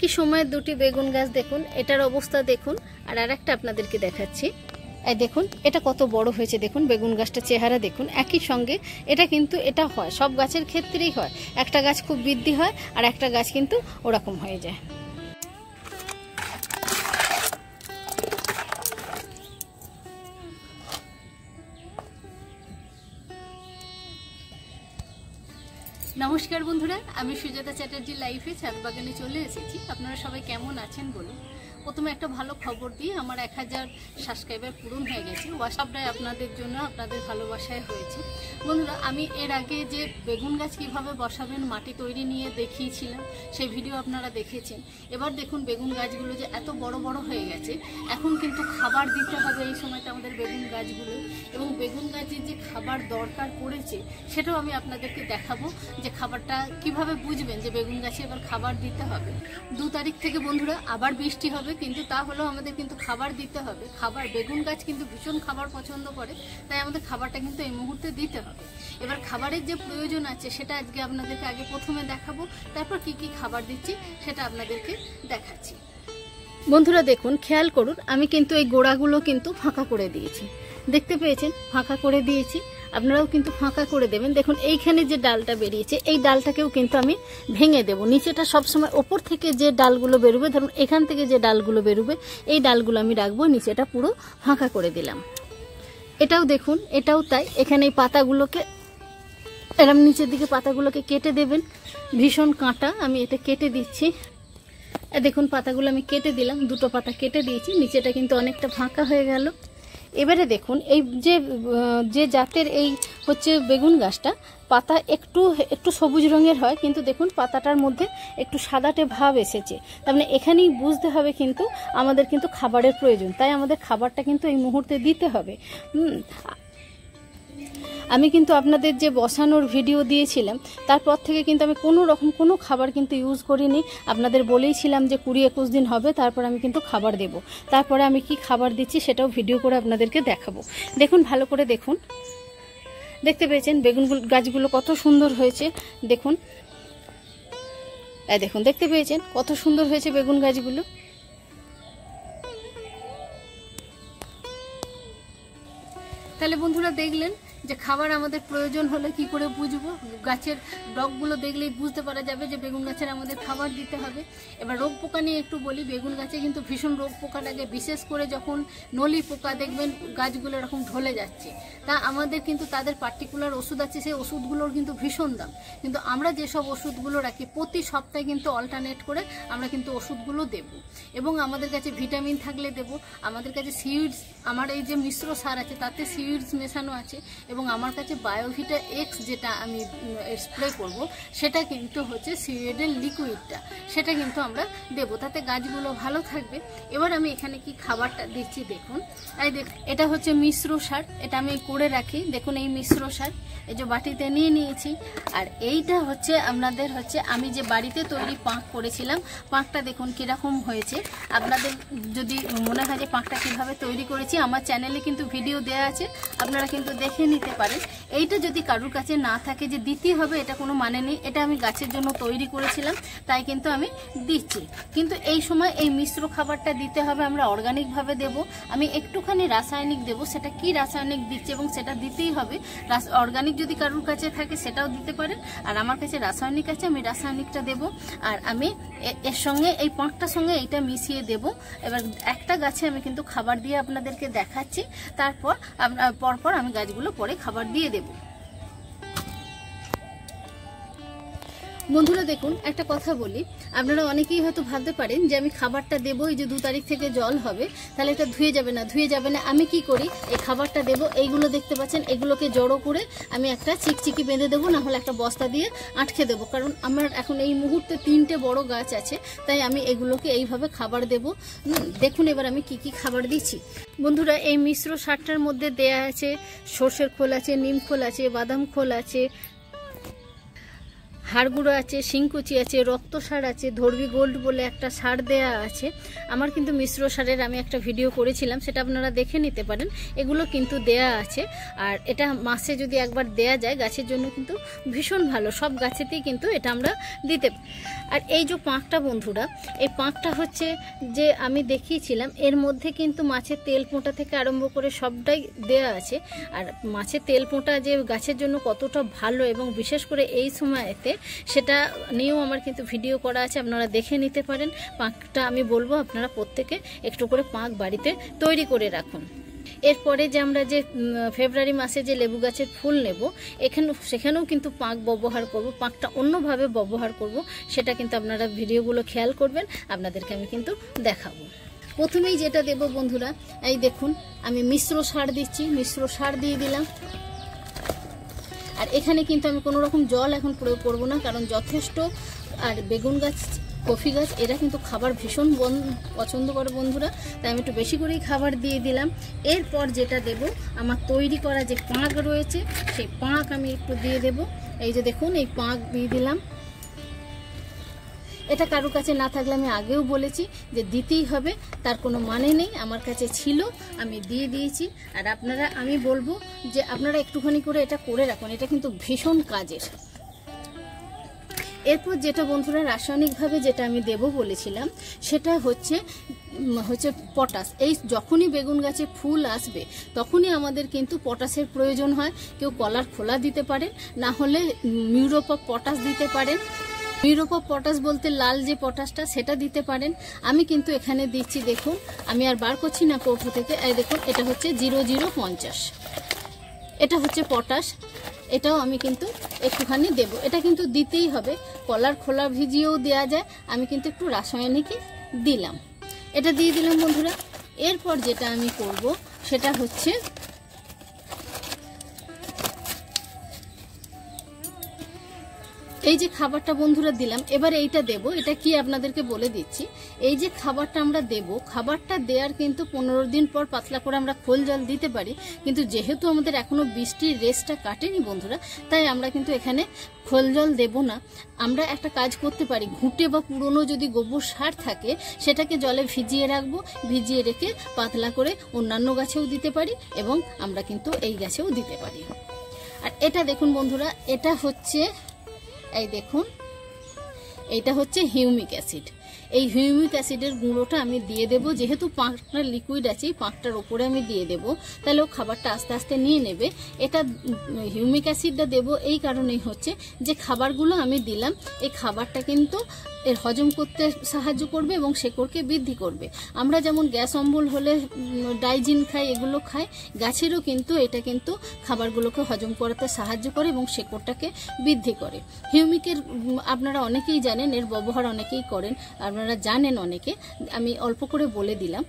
একই সময়ে দুটি বেগুন গাছ দেখুন, এটার অবস্থা দেখুন। আর আরেকটা আপনাদেরকে দেখাচ্ছি, এই দেখুন এটা কত বড় হয়েছে, দেখুন বেগুন গাছটা চেহারা দেখুন। একই সঙ্গে এটা কিন্তু এটা হয়, সব গাছের ক্ষেত্রেই হয়, একটা গাছ খুব বৃদ্ধি হয় আর একটা গাছ কিন্তু ওরকম হয়ে যায়। নমস্কার বন্ধুরা, আমি সুজাতা চ্যাটার্জি লাইফে ছাদ বাগানে চলে এসেছি। আপনারা সবাই কেমন আছেন বলুন। প্রথমে একটা ভালো খবর দিয়ে, আমার 1000 সাবস্ক্রাইবার পূরণ হয়ে গেছে। হোয়াটসঅ্যাপটাই আপনাদের জন্য, আপনাদের ভালোবাসায় হয়েছে। বন্ধুরা, আমি এর আগে যে বেগুন গাছ কীভাবে বসাবেন মাটি তৈরি নিয়ে দেখিয়েছিলাম, সেই ভিডিও আপনারা দেখেছেন। এবার দেখুন বেগুন গাছগুলো যে এত বড় বড় হয়ে গেছে, এখন কিন্তু খাবার দিতে হবে এই সময়টা আমাদের বেগুন গাছগুলো। এবং বেগুন গাছের যে খাবার দরকার পড়েছে সেটাও আমি আপনাদেরকে দেখাবো, যে খাবারটা কিভাবে বুঝবেন যে বেগুন গাছে এবার খাবার দিতে হবে। 2 তারিখ থেকে বন্ধুরা আবার বৃষ্টি হবে, কিন্তু তা হলেও আমাদের কিন্তু খাবার দিতে হবে। খাবার, বেগুন গাছ কিন্তু ভীষণ খাবার পছন্দ করে, তাই আমাদের খাবারটা কিন্তু এই মুহূর্তে দিতে হবে। এবার খাবারের যে প্রয়োজন আছে সেটা আজকে আপনাদেরকে আগে প্রথমে দেখাবো, তারপর কি কি খাবার দিচ্ছি সেটা আপনাদেরকে দেখাচ্ছি। বন্ধুরা দেখুন, খেয়াল করুন, আমি কিন্তু এই গোড়াগুলো কিন্তু ফাঁকা করে দিয়েছি, দেখতে পেয়েছেন, ফাঁকা করে দিয়েছি। আপনারাও কিন্তু ফাঁকা করে দেবেন। দেখুন এইখানে যে ডালটা বেরিয়েছে, এই ডালটাকেও কিন্তু আমি ভেঙে দেব। নিচেটা সবসময় ওপর থেকে যে ডালগুলো বেরোবে, ধরুন এখান থেকে যে ডালগুলো বেরোবে, এই ডালগুলো আমি রাখবো, নিচেটা পুরো ফাঁকা করে দিলাম। এটাও দেখুন, এটাও তাই। এখানে এই পাতাগুলোকে এরকম নিচের দিকে পাতাগুলোকে কেটে দেবেন। ভীষণ কাঁটা, আমি এটা কেটে দিচ্ছি। দেখুন পাতাগুলো আমি কেটে দিলাম, 2টো পাতা কেটে দিয়েছি, নিচেটা কিন্তু অনেকটা ফাঁকা হয়ে গেল। এবারে দেখুন এই যে জাতের এই হচ্ছে বেগুন গাছটা, পাতা একটু সবুজ রঙের হয়, কিন্তু দেখুন পাতাটার মধ্যে একটু সাদাটে ভাব এসেছে। তার মানে এখানেই বুঝতে হবে কিন্তু আমাদের কিন্তু খাবারের প্রয়োজন, তাই আমাদের খাবারটা কিন্তু এই মুহূর্তে দিতে হবে। আমি কিন্তু আপনাদের যে বসানোর ভিডিও দিয়েছিলাম, তারপর থেকে কিন্তু আমি কোনো খাবার কিন্তু ইউজ করিনি। আপনাদের বলেইছিলাম যে 20-21 দিন হবে, তারপর আমি কিন্তু খাবার দেব। তারপরে আমি কি খাবার দিচ্ছি সেটাও ভিডিও করে আপনাদেরকে দেখাবো। দেখুন ভালো করে দেখুন, দেখতে পেয়েছেন বেগুন গাছগুলো কত সুন্দর হয়েছে। দেখুন, দেখুন দেখতে পেয়েছেন কত সুন্দর হয়েছে বেগুন গাছগুলো। তাহলে বন্ধুরা দেখলেন যে খাবার আমাদের প্রয়োজন হলে কি করে বুঝবো। গাছের ডগগুলো দেখলেই বুঝতে পারা যাবে যে বেগুন গাছের আমাদের খাবার দিতে হবে। এবার রোগ পোকা নিয়ে একটু বলি। বেগুন গাছে কিন্তু ভীষণ রোগ পোকা লাগে, বিশেষ করে যখন নলি পোকা দেখবেন গাছগুলো এরকম ঢলে যাচ্ছে, তা আমাদের কিন্তু তাদের পার্টিকুলার ওষুধ আছে, সেই ওষুধগুলোর কিন্তু ভীষণ দাম। কিন্তু আমরা যেসব ওষুধগুলো রাখি প্রতি সপ্তাহে কিন্তু অল্টারনেট করে আমরা কিন্তু ওষুধগুলো দেব। এবং আমাদের কাছে ভিটামিন থাকলে দেব। আমাদের কাছে সিউইডস, আমার এই যে মিশ্র সার আছে তাতে সিউইডস মেশানো আছে। এবং আমার কাছে বায়োভিটা এক্স যেটা আমি স্প্রে করব, সেটা কিন্তু হচ্ছে সিউইডের লিকুইডটা, সেটা কিন্তু আমরা দেব, তাতে গাছগুলো ভালো থাকবে। এবার আমি এখানে কি খাবারটা দিচ্ছি দেখুন। এটা হচ্ছে মিশ্র সার, এটা আমি করে রাখি। দেখুন এই মিশ্র সার এই যে বাটিতে নিয়ে নিয়েছি। আর এইটা হচ্ছে আপনাদের হচ্ছে আমি যে বাড়িতে তৈরি পাঁক করেছিলাম, পাঁকটা দেখুন কিরকম হয়েছে। আপনাদের যদি মনে হয় যে পাঁকটা কীভাবে তৈরি করেছি, আমার চ্যানেলে কিন্তু ভিডিও দেওয়া আছে, আপনারা কিন্তু দেখে নিতে পারেন। এইটা যদি কারুর কাছে না থাকে যে দিতে হবে, এটা কোনো মানে নেই। এটা আমি গাছের জন্য তৈরি করেছিলাম, তাই কিন্তু আমি দিচ্ছি। কিন্তু এই সময় এই মিশ্র খাবারটা দিতে হবে, আমরা অর্গানিকভাবে দেব। আমি একটুখানি রাসায়নিক দেব, সেটা কি রাসায়নিক দিচ্ছি এবং সেটা দিতেই হবে। অর্গানিক যদি কারুর কাছে থাকে সেটাও দিতে পারেন, আর আমার কাছে রাসায়নিক আছে, আমি রাসায়নিকটা দেব। আর আমি এর সঙ্গে এই পাঁকটার সঙ্গে এইটা মিশিয়ে দেব। এবার একটা গাছে আমি কিন্তু খাবার দিয়ে আপনাদেরকে দেখাচ্ছি, তারপর পরপর আমি গাছগুলো পরে খাবার দিয়ে দেব। বন্ধুরা দেখুন একটা কথা বলি, আপনারা অনেকেই হয়তো ভাবতে পারেন যে আমি খাবারটা দেবো, এই যে 2 তারিখ থেকে জল হবে, তাহলে এটা ধুয়ে যাবে না। আমি কি করি, এই খাবারটা দেব, এইগুলো দেখতে পাচ্ছেন, এগুলোকে জড়ো করে আমি একটা চিকচিকি বেঁধে দেবো, না হলে একটা বস্তা দিয়ে আটকে দেবো। কারণ আমার এখন এই মুহূর্তে 3টে বড় গাছ আছে, তাই আমি এগুলোকে এইভাবে খাবার দেব। দেখুন এবার আমি কি কি খাবার দিচ্ছি। বন্ধুরা এই মিশ্র সারটার মধ্যে দেয়া আছে সর্ষের খোল আছে, নিম খোল আছে, বাদাম খোল আছে, হাড়গুঁড়ো আছে, শিংকুচি আছে, রক্ত সার আছে, ধর্বি গোল্ড বলে একটা সার দেয়া আছে। আমার কিন্তু মিশ্র সারের আমি একটা ভিডিও করেছিলাম, সেটা আপনারা দেখে নিতে পারেন। এগুলো কিন্তু দেয়া আছে, আর এটা মাসে যদি একবার দেয়া যায় গাছের জন্য কিন্তু ভীষণ ভালো। সব গাছেতেই কিন্তু এটা আমরা দিতে। আর এই যে পাঁকটা বন্ধুরা, এই পাঁকটা হচ্ছে যে আমি দেখিয়েছিলাম, এর মধ্যে কিন্তু মাছের তেল পোঁটা থেকে আরম্ভ করে সবটাই দেয়া আছে। আর মাছের তেল পোঁটা যে গাছের জন্য কতটা ভালো এবং বিশেষ করে এই সময়তে, সেটা নিয়েও আমার কিন্তু ভিডিও করা আছে, আপনারা দেখে নিতে পারেন। পাঁকটা আমি বলবো আপনারা প্রত্যেকে একটু করে পাঁক বাড়িতে তৈরি করে রাখুন। এরপরে যে আমরা যে ফেব্রুয়ারি মাসে যে লেবু গাছের ফুল নেব, সেখানেও কিন্তু পাঁক ব্যবহার করব। পাঁকটা অন্যভাবে ব্যবহার করব, সেটা কিন্তু আপনারা ভিডিওগুলো খেয়াল করবেন, আপনাদেরকে আমি কিন্তু দেখাবো। প্রথমেই যেটা দেব বন্ধুরা, এই দেখুন আমি মিশ্র সার দিচ্ছি, মিশ্র সার দিয়ে দিলাম। আর এখানে কিন্তু আমি কোনো রকম জল এখন প্রয়োগ করব না, কারণ যথেষ্ট। আর বেগুন গাছ, কফি গাছ, এরা কিন্তু খাবার ভীষণ পছন্দ করে বন্ধুরা, তাই আমি একটু বেশি করেই খাবার দিয়ে দিলাম। এরপর যেটা দেব, আমার তৈরি করা যে পাঁক রয়েছে, সেই পাঁক আমি একটু দিয়ে দেব। এই যে দেখুন, এই পাঁক দিয়ে দিলাম। এটা কারো কাছে না থাকলে আমি আগেও বলেছি যে দিতেই হবে, তার কোনো মানে নেই। আমার কাছে ছিল, আমি দিয়ে দিয়েছি। আর আপনারা, আমি বলবো যে আপনারা একটুখানি করে এটা করে রাখুন, এটা কিন্তু ভীষণ কাজের। এরপর যেটা বন্ধুরা রাসায়নিকভাবে যেটা আমি দেব বলেছিলাম, সেটা হচ্ছে পটাশ। এই যখনই বেগুন গাছে ফুল আসবে তখনই আমাদের কিন্তু পটাশের প্রয়োজন হয়। কেউ কলার খোলা দিতে পারেন, না হলে মিউরোপ অফ পটাশ দিতে পারেন। মিউরোপ অফ পটাশ বলতে লাল যে পটাশটা, সেটা দিতে পারেন। আমি কিন্তু এখানে দিচ্ছি, দেখুন আমি আর বার করছি না কৌটো থেকে, এই দেখুন এটা হচ্ছে 0050, এটা হচ্ছে পটাশ। এটাও আমি কিন্তু একটুখানি দেব, এটা কিন্তু দিতেই হবে। কলার খোলা ভিজিয়েও দেওয়া যায়, আমি কিন্তু একটু রাসায়নিকই দিলাম, এটা দিয়ে দিলাম বন্ধুরা। এরপর যেটা আমি করব সেটা হচ্ছে এই যে খাবারটা বন্ধুরা দিলাম, এবার এইটা দেব। এটা কি আপনাদেরকে বলে দিচ্ছি, এই যে খাবারটা আমরা দেব, খাবারটা দেওয়ার কিন্তু 15 দিন পর পাতলা করে আমরা খোল জল দিতে পারি। কিন্তু যেহেতু আমাদের এখনো বৃষ্টির রেসটা কাটেনি বন্ধুরা, তাই আমরা কিন্তু এখানে খোল জল দেব না। আমরা একটা কাজ করতে পারি, ঘুঁটে বা পুরনো যদি গোবর সার থাকে, সেটাকে জলে ভিজিয়ে রাখবো, ভিজিয়ে রেখে পাতলা করে অন্যান্য গাছেও দিতে পারি, এবং আমরা কিন্তু এই গাছেও দিতে পারি। আর এটা দেখুন বন্ধুরা, এটা হচ্ছে, এই দেখুন, এইটা হচ্ছে হিউমিক অ্যাসিড। এই হিউমিক অ্যাসিডের গুঁড়োটা আমি দিয়ে দেব। যেহেতু পাঁকটা লিকুইড আছে, পাঁকটার ওপরে আমি দিয়ে দেব, তাহলে ও খাবারটা আস্তে আস্তে নিয়ে নেবে। এটা হিউমিক অ্যাসিডটা দেব এই কারণেই হচ্ছে যে খাবারগুলো আমি দিলাম, এই খাবারটা কিন্তু এর হজম করতে সাহায্য করবে এবং শেকড়কে বৃদ্ধি করবে। আমরা যেমন গ্যাস অম্বল হলে ডাইজিন খাই, এগুলো খাই, গাছেরও কিন্তু এটা কিন্তু খাবারগুলোকে হজম করতে সাহায্য করে এবং শেকড়টাকে বৃদ্ধি করে। হিউমিকের আপনারা অনেকেই জানেন, এর ব্যবহার অনেকেই করেন, আপনারা জানেন অনেকে, আমি অল্প করে বলে দিলাম।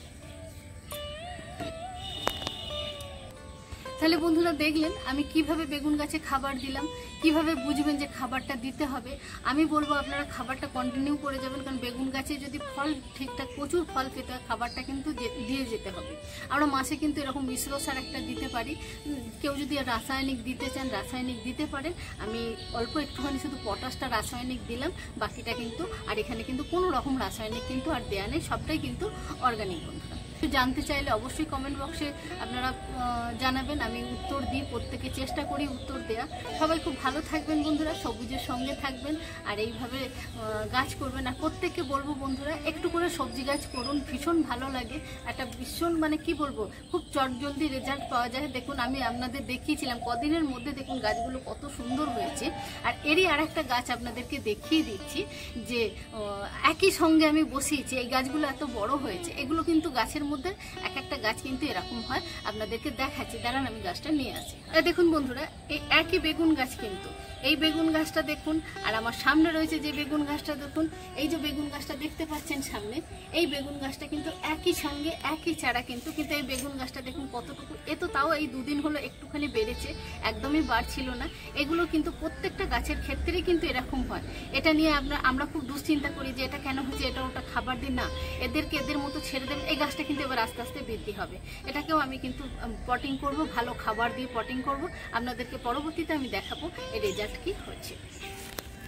তাহলে বন্ধুরা দেখলেন আমি কিভাবে বেগুন গাছে খাবার দিলাম, কিভাবে বুঝবেন যে খাবারটা দিতে হবে। আমি বলবো আপনারা খাবারটা কন্টিনিউ করে যাবেন, কারণ বেগুন গাছে যদি ফল ঠিকঠাক প্রচুর ফল পেতে হয়, খাবারটা কিন্তু দিয়ে যেতে হবে। আমরা মাসে কিন্তু এরকম মিশ্র সার একটা দিতে পারি। কেউ যদি রাসায়নিক দিতে চান, রাসায়নিক দিতে পারেন। আমি অল্প একটুখানি শুধু পটাশটা রাসায়নিক দিলাম, বাকিটা কিন্তু, আর এখানে কিন্তু কোনো রকম রাসায়নিক কিন্তু আর দেয়া নেই, সবটাই কিন্তু অর্গানিক বন্ধুরা। জানতে চাইলে অবশ্যই কমেন্ট বক্সে আপনারা জানাবেন, আমি উত্তর দিই, প্রত্যেকে চেষ্টা করি উত্তর দেওয়া। সবাই খুব ভালো থাকবেন বন্ধুরা, সবুজের সঙ্গে থাকবেন, আর এইভাবে গাছ করবেন। আর প্রত্যেককে বলবো বন্ধুরা, একটু করে সবজি গাছ করুন, ভীষণ ভালো লাগে। একটা ভীষণ মানে কি বলবো, খুব চটজলদি রেজাল্ট পাওয়া যায়। দেখুন আমি আপনাদের দেখিয়েছিলাম, কদিনের মধ্যে দেখুন গাছগুলো কত সুন্দর হয়েছে। আর এরই আর একটা গাছ আপনাদেরকে দেখিয়ে দিচ্ছি, যে একই সঙ্গে আমি বসিয়েছি, এই গাছগুলো এত বড় হয়েছে। এগুলো কিন্তু গাছের মধ্যে এক একটা গাছ কিন্তু এরকম হয়, আপনাদেরকে দেখাচ্ছি, দাঁড়ান আমি গাছটা নিয়ে আসি। দেখুন বন্ধুরা, এই একই বেগুন গাছ কিন্তু, এই বেগুন গাছটা দেখুন, আর আমার সামনে রয়েছে যে বেগুন গাছটা দেখুন, এই যে বেগুন গাছটা দেখতে পাচ্ছেন সামনে, এই বেগুন গাছটা কিন্তু একই সঙ্গে একই চারা কিন্তু এই বেগুন গাছটা দেখুন কতটুকু, এ তো তাও এই দুদিন হলো একটুখানি বেড়েছে, একদমই বাড়ছিল না। এগুলো কিন্তু প্রত্যেকটা গাছের ক্ষেত্রেই কিন্তু এরকম হয়। এটা নিয়ে আমরা খুব দুশ্চিন্তা করি যে এটা কেন হচ্ছে, এটা ওটা খাবার দিন না, এদেরকে এদের মতো ছেড়ে দেবেন। এই গাছটা কিন্তু এবার আস্তে আস্তে বৃদ্ধি হবে। এটাকেও আমি কিন্তু পটিং করব, ভালো খাবার দিয়ে পটিং করব, আপনাদেরকে পরবর্তীতে আমি দেখাবো এর রেজাল্ট কি হচ্ছে।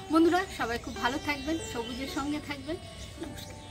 বন্ধুরা সবাই খুব ভালো থাকবেন, সবুজের সঙ্গে থাকবেন। নমস্কার।